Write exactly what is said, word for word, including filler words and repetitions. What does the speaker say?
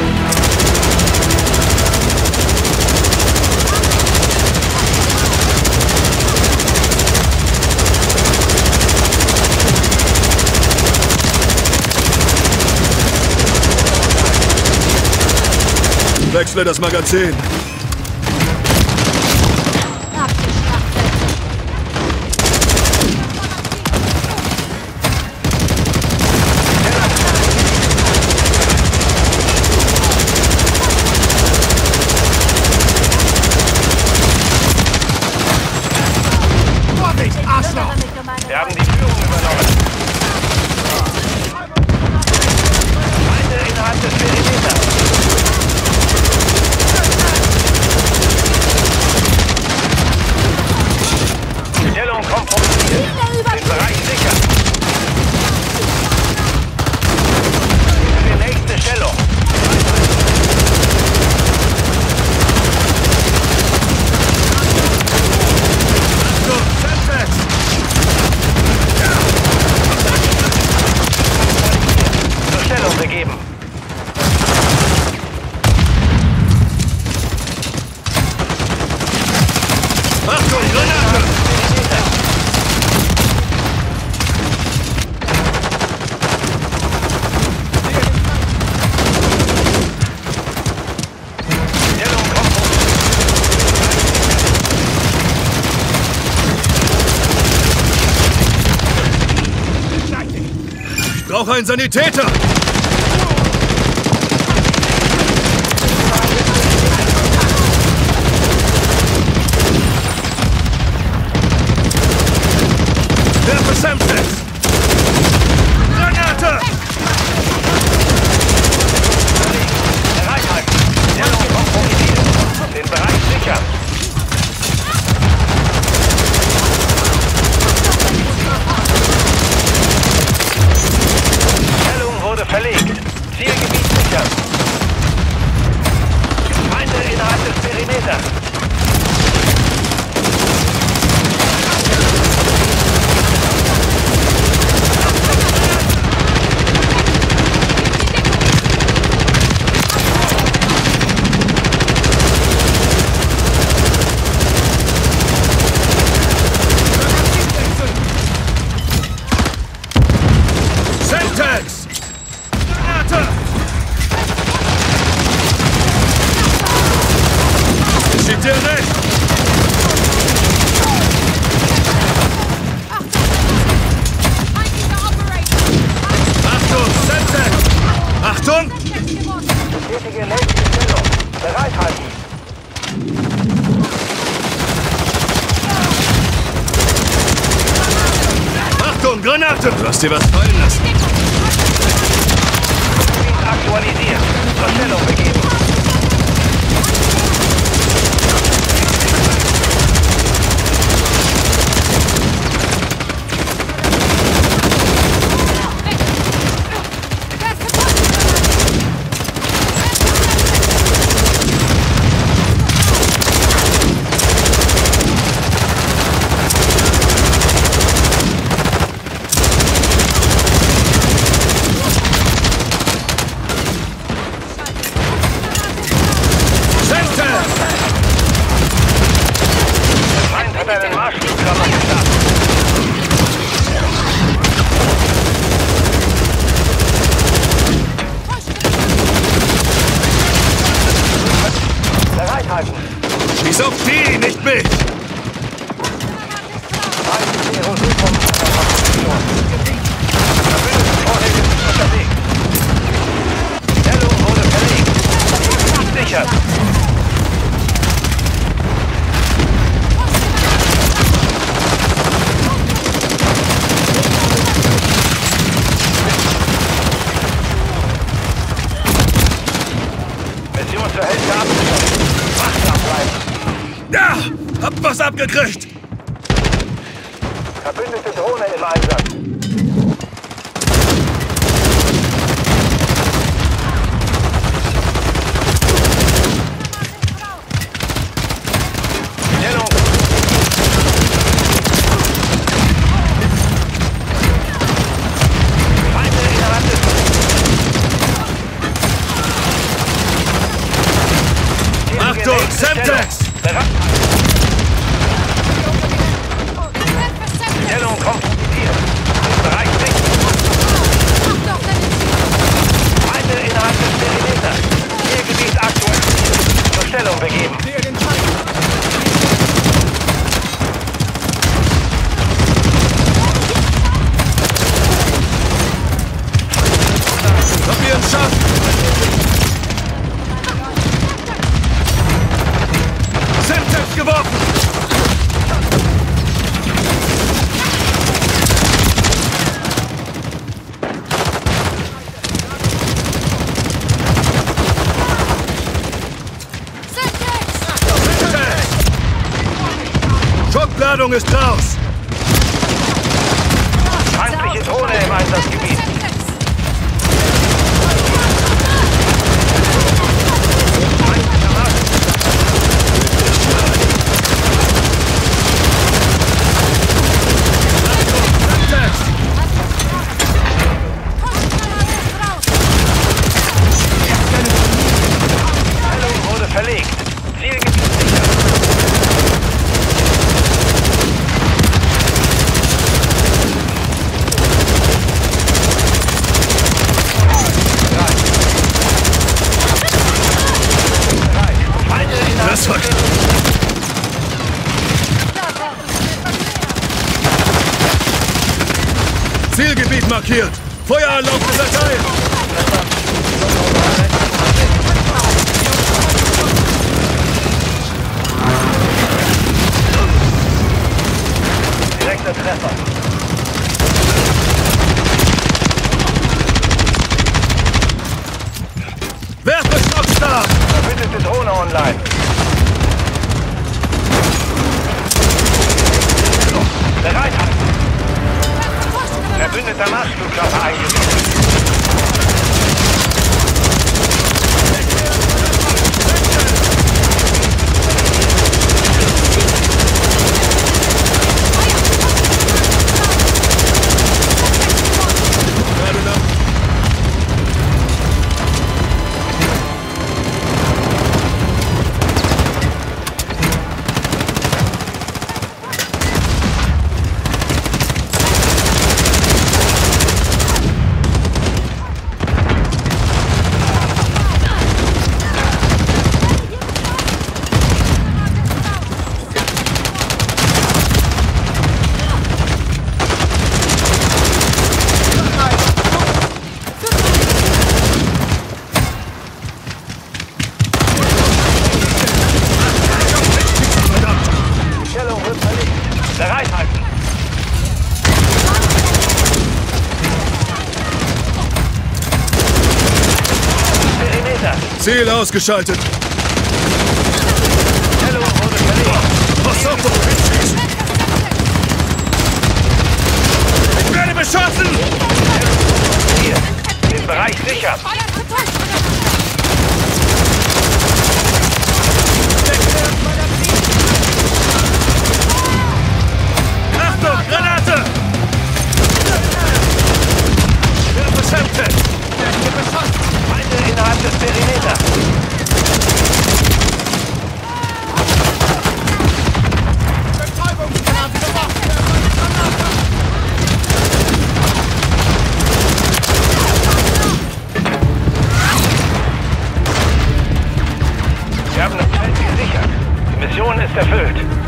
Wechsle das Magazin. Wir haben die Führung übernommen. Feinde innerhalb des Perimeters. Stellung kompromittiert. Den Bereich sichern. Für die nächste Stellung. Zur Stellung begeben. Achtung, Granate! Ich brauche einen Sanitäter! Werfe Semtex! Granate! Bereithalten! Stellung kompromittiert! Den Bereich sichern! Stellung wurde verlegt! Zielgebiet sichern! Feinde innerhalb des Perimeters! Semtex! Granate! Steht dir recht! Achtung, Semtex! Achtung! Bestätige nächste Stellung! Bereithalten! Achtung, Granate! Du hast dir was fallen lassen. Gebiet aktualisiert! Zur Stellung begeben! Einen Marschflugkörper gestartet. Bereithalten. Schieß auf die, nicht mich! Verbündete sind unterwegs. Stellung wurde verlegt. Sichert. Zur Hälfte abgeschlossen. Wachsam bleiben. Ja! Hab was abgekriegt! Verbündete Drohne im Einsatz. Stellung. Feinde innerhalb des Achtung, nächste Stellung. Semtex! Bereit. Stellung kompromittiert. Im Bereich sicher. Feinde innerhalb des Perimeters. Zielgebiet aktuell. Zur Stellung begeben. Probieren Schaff! Semtex geworfen! Schockladung ist raus! Feindliche Drohne im Einsatzgebiet. Stellung wurde verlegt. Zielgebiet sicher. Das war knapp. Zielgebiet markiert. Feueralarm verteilt. Direkter Treffer. Werfe Schockstab! Verbündete Drohne online. Bereit halten. Verbündeter Marschflugkörper eingesetzt. Ziel ausgeschaltet. Stellung wurde verlegt. Pass auf, wo du hinschießt. Ich werde beschossen! Hier. Den Bereich sichern. Achtung, Granate! Werfe Semtex! Feinde innerhalb des Perimeters. Wir haben das Feld gesichert. Die Mission ist erfüllt.